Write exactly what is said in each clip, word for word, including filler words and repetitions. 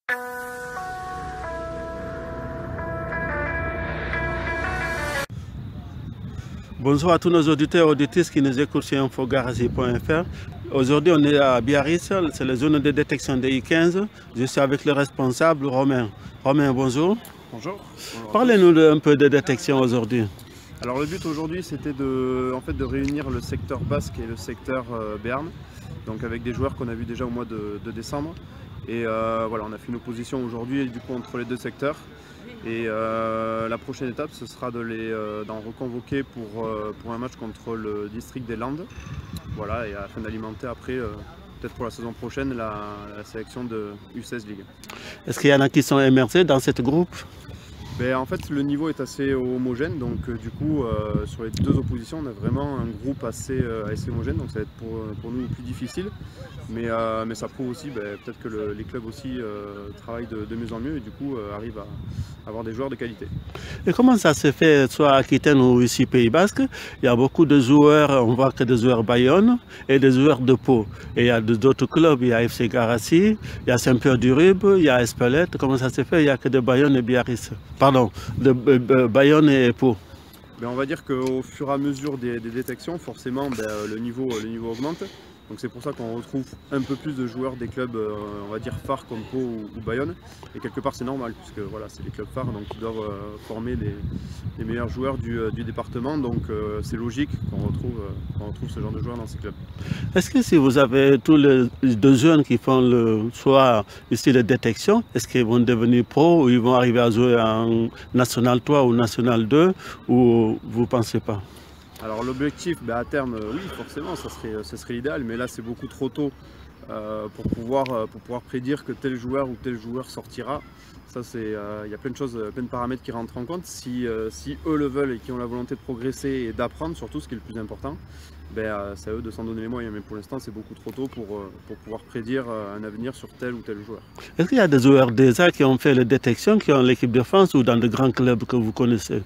Bonjour à tous nos auditeurs et auditrices qui nous écoutent sur infogarazi point F R. Aujourd'hui, on est à Biarritz, c'est la zone de détection des I quinze. Je suis avec le responsable, Romain. Romain, bonjour. Bonjour. Parlez-nous un peu de détection aujourd'hui. Alors le but aujourd'hui, c'était de, en fait, de réunir le secteur basque et le secteur euh, Béarn, donc avec des joueurs qu'on a vus déjà au mois de, de décembre. Et euh, voilà, on a fait une opposition aujourd'hui du coup entre les deux secteurs. Et euh, la prochaine étape, ce sera de les euh, d'en reconvoquer pour, euh, pour un match contre le district des Landes. Voilà, et afin d'alimenter après, euh, peut-être pour la saison prochaine, la, la sélection de U seize Ligue. Est-ce qu'il y en a qui sont immersés dans ce groupe? Ben, en fait, le niveau est assez homogène, donc euh, du coup, euh, sur les deux oppositions, on a vraiment un groupe assez, euh, assez homogène, donc ça va être pour, pour nous plus difficile. Mais, euh, mais ça prouve aussi, ben, peut-être que le, les clubs aussi euh, travaillent de, de mieux en mieux et du coup euh, arrivent à avoir des joueurs de qualité. Et comment ça se fait, soit à Aquitaine ou ici Pays Basque? Il y a beaucoup de joueurs, on voit que des joueurs Bayonne et des joueurs de Pau. Et il y a d'autres clubs, il y a F C Garassi, il y a Saint-Pierre-du-Rib, il y a Espelette. Comment ça se fait? Il n'y a que de Bayonne et Biarritz. Pardon, de Bayonne et Pau. Ben, on va dire qu'au fur et à mesure des, des détections, forcément, ben, le, niveau, le niveau augmente. Donc c'est pour ça qu'on retrouve un peu plus de joueurs des clubs, euh, on va dire, phares comme Pau ou, ou Bayonne. Et quelque part c'est normal, puisque voilà, c'est les clubs phares, donc ils doivent euh, former les, les meilleurs joueurs du, euh, du département. Donc euh, c'est logique qu'on retrouve, euh, qu'on retrouve ce genre de joueurs dans ces clubs. Est-ce que si vous avez tous les deux jeunes qui font le soit ici de détection, est-ce qu'ils vont devenir pro ou ils vont arriver à jouer en National trois ou National deux, ou vous ne pensez pas? Alors l'objectif, ben à terme, euh, oui, forcément, ça serait, ça serait l'idéal, mais là c'est beaucoup trop tôt euh, pour, pouvoir, euh, pour pouvoir prédire que tel joueur ou tel joueur sortira. Ça, c'est, euh, il y a plein de choses, plein de paramètres qui rentrent en compte. Si, euh, si eux le veulent et qui ont la volonté de progresser et d'apprendre, surtout, ce qui est le plus important, ben, euh, c'est à eux de s'en donner les moyens. Mais pour l'instant, c'est beaucoup trop tôt pour, euh, pour pouvoir prédire euh, un avenir sur tel ou tel joueur. Est-ce qu'il y a des joueurs déjà qui ont fait les détections, qui ont l'équipe de France ou dans de grands clubs que vous connaissez?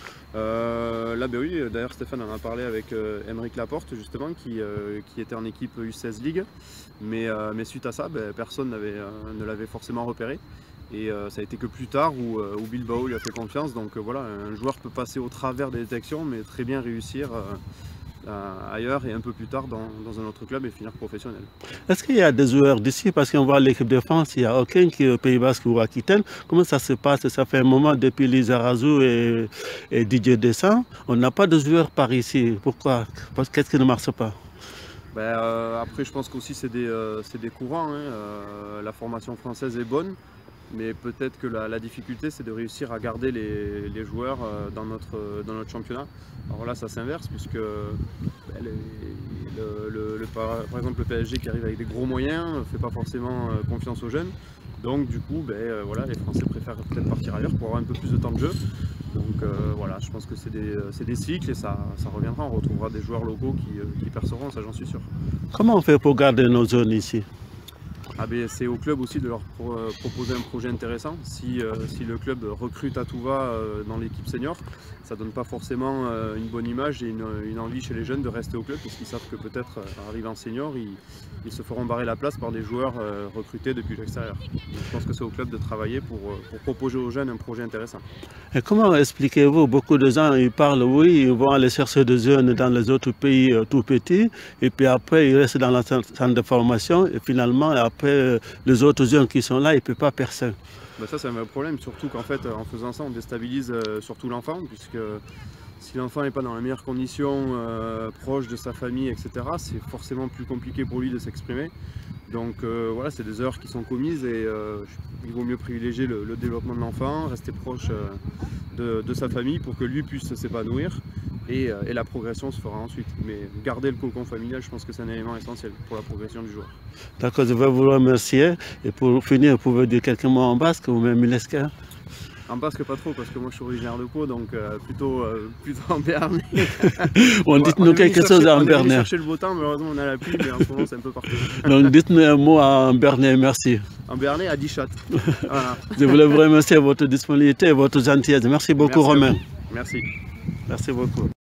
Euh, là, ben oui, d'ailleurs Stéphane en a parlé avec euh, Aymeric Laporte justement, qui, euh, qui était en équipe U seize Ligue, mais, euh, mais suite à ça, ben, personne euh, ne l'avait forcément repéré. Et euh, ça a été que plus tard où, euh, où Bilbao lui a fait confiance. Donc euh, voilà, un joueur peut passer au travers des détections, mais très bien réussir euh, euh, ailleurs et un peu plus tard dans, dans un autre club et finir professionnel. Est-ce qu'il y a des joueurs d'ici? Parce qu'on voit l'équipe de France, il n'y a aucun qui est au Pays Basque ou à Aquitaine. Comment ça se passe? Ça fait un moment depuis Lisa Razou et, et Didier Deschamps. On n'a pas de joueurs par ici. Pourquoi? Qu'est-ce qui ne marche pas? Ben, euh, après, je pense qu'aussi c'est des, euh, des courants. Hein. Euh, la formation française est bonne. Mais peut-être que la, la difficulté, c'est de réussir à garder les, les joueurs euh, dans, notre, dans notre championnat. Alors là, ça s'inverse, puisque ben, les, le, le, le, par, par exemple le P S G qui arrive avec des gros moyens ne fait pas forcément euh, confiance aux jeunes. Donc du coup, ben, euh, voilà, les Français préfèrent peut-être partir ailleurs pour avoir un peu plus de temps de jeu. Donc euh, voilà, je pense que c'est des, des cycles et ça, ça reviendra. On retrouvera des joueurs locaux qui, euh, qui perceront, ça j'en suis sûr. Comment on fait pour garder nos jeunes ici? Ah ben, c'est au club aussi de leur pro euh, proposer un projet intéressant. Si, euh, si le club recrute à tout va euh, dans l'équipe senior, ça ne donne pas forcément euh, une bonne image et une, une envie chez les jeunes de rester au club, parce qu'ils savent que peut-être euh, arrivés en senior, ils, ils se feront barrer la place par des joueurs euh, recrutés depuis l'extérieur. Je pense que c'est au club de travailler pour, pour proposer aux jeunes un projet intéressant. Et comment expliquez-vous? Beaucoup de gens ils parlent, oui, ils vont aller chercher des jeunes dans les autres pays euh, tout petits, et puis après ils restent dans la centre de formation, et finalement après les autres jeunes qui sont là, ils ne peuvent pas percer. Ben ça c'est un vrai problème, surtout qu'en fait en faisant ça on déstabilise euh, surtout l'enfant, puisque si l'enfant n'est pas dans les meilleures conditions, euh, proche de sa famille, et cetera, c'est forcément plus compliqué pour lui de s'exprimer. Donc euh, voilà, c'est des erreurs qui sont commises et euh, il vaut mieux privilégier le, le développement de l'enfant, rester proche euh, de, de sa famille pour que lui puisse s'épanouir et, euh, et la progression se fera ensuite. Mais garder le cocon familial, je pense que c'est un élément essentiel pour la progression du joueur. D'accord, je vais vous remercier. Et pour finir, vous pouvez dire quelques mots en basque ou même milesca? En basque pas trop, parce que moi je suis originaire de Pau, donc euh, plutôt, euh, plutôt en béarnais. Bon, dites-nous quelque chose en béarnais. On a cherché le beau temps, malheureusement on a la pluie, mais en ce moment c'est un peu partout. Donc dites-nous un mot en béarnais, merci. En béarnais, à Dichat. Voilà. Je voulais vous remercier de votre disponibilité et votre gentillesse. Merci beaucoup, Merci Romain. Merci. Merci beaucoup.